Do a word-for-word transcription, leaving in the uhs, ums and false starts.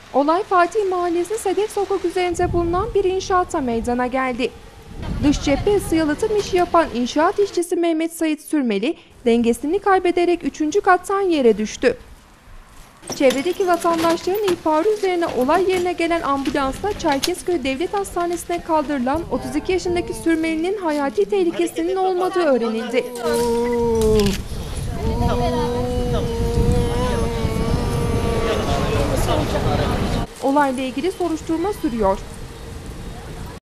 Olay Fatih Mahallesi Sedef Sokak üzerinde bulunan bir inşaatta meydana geldi. Dış cephe ısı yalıtım işi yapan inşaat işçisi Mehmet Sait Sürmeli dengesini kaybederek üçüncü kattan yere düştü. Çevredeki vatandaşların ihbarı üzerine olay yerine gelen ambulansla Çerkezköy Devlet Hastanesi'ne kaldırılan otuz iki yaşındaki Sürmeli'nin hayati tehlikesinin olmadığı öğrenildi. Olayla ilgili soruşturma sürüyor.